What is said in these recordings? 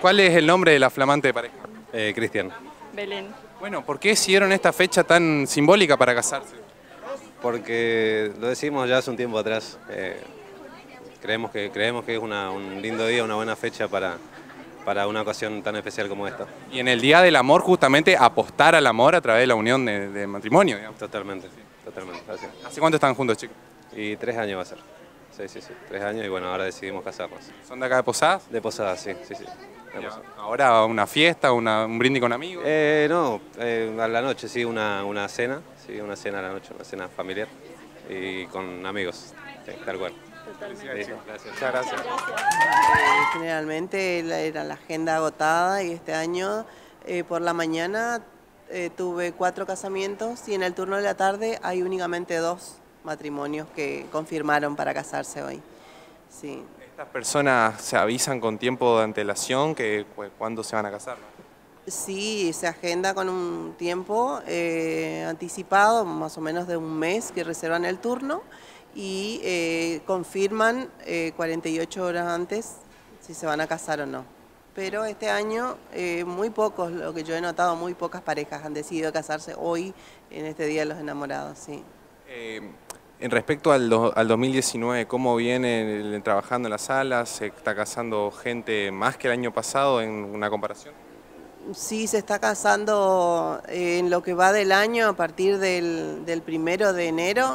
¿Cuál es el nombre de la flamante pareja? Cristian, Belén. Bueno, ¿por qué decidieron esta fecha tan simbólica para casarse? porque lo decimos ya hace un tiempo atrás. Creemos que es un lindo día, una buena fecha para una ocasión tan especial como esta. Y en el Día del Amor, justamente apostar al amor a través de la unión de matrimonio, digamos. Totalmente, totalmente. Así. ¿Hace cuánto están juntos, chicos? Y 3 años va a ser. Sí, 3 años y bueno, ahora decidimos casarnos. ¿Son de acá de Posadas? De Posada, sí. De Posada. Ahora una fiesta, un brindis con amigos. No, a la noche sí, una cena, sí, una cena a la noche, una cena familiar y con amigos, sí, tal cual. Totalmente. Sí, gracias. Muchas gracias. Generalmente era la agenda agotada y este año por la mañana tuve 4 casamientos y en el turno de la tarde hay únicamente 2 matrimonios que confirmaron para casarse hoy. Sí. ¿Estas personas se avisan con tiempo de antelación que cuándo se van a casar? Sí, se agenda con un tiempo anticipado, más o menos de un mes que reservan el turno y confirman 48 horas antes si se van a casar o no. Pero este año muy pocos, lo que yo he notado, muy pocas parejas han decidido casarse hoy en este Día de los Enamorados, sí. En respecto al 2019, ¿cómo viene trabajando en las salas? ¿Se está casando gente más que el año pasado en una comparación? Sí, se está casando en lo que va del año, a partir del 1 de enero,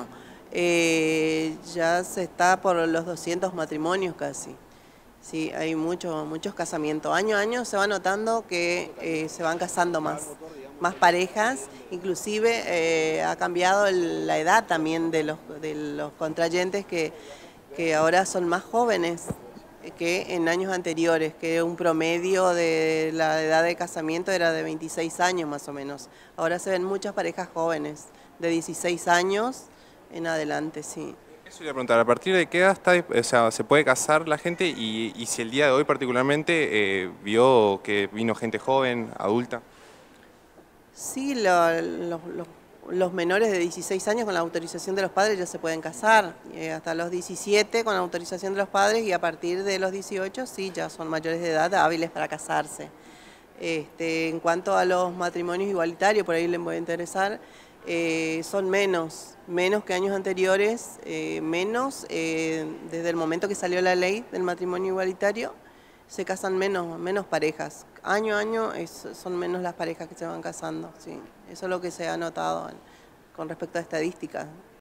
ya se está por los 200 matrimonios casi. Sí, hay muchos casamientos. Año a año se va notando que se van casando más parejas, inclusive ha cambiado la edad también de los contrayentes que ahora son más jóvenes que en años anteriores, que un promedio de la edad de casamiento era de 26 años más o menos. Ahora se ven muchas parejas jóvenes, de 16 años en adelante, sí. Eso iba a preguntar, ¿a partir de qué edad se puede casar la gente y si el día de hoy particularmente vio que vino gente joven, adulta? Sí, los menores de 16 años con la autorización de los padres ya se pueden casar, hasta los 17 con la autorización de los padres y a partir de los 18 sí, ya son mayores de edad hábiles para casarse. En cuanto a los matrimonios igualitarios, por ahí les puede interesar, son menos que años anteriores, desde el momento que salió la ley del matrimonio igualitario, se casan menos parejas. Año a año son menos las parejas que se van casando, sí. Eso es lo que se ha notado con respecto a estadísticas.